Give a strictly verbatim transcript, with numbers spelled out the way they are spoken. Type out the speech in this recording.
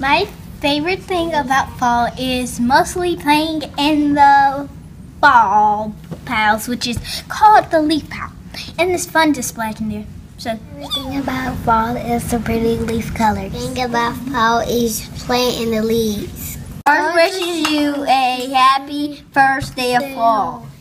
My favorite thing about fall is mostly playing in the ball piles, which is called the leaf pile, and it's fun to splash in there. So, everything about fall is the pretty leaf colors. The thing about fall is playing in the leaves. Ours wishes you a happy first day of fall.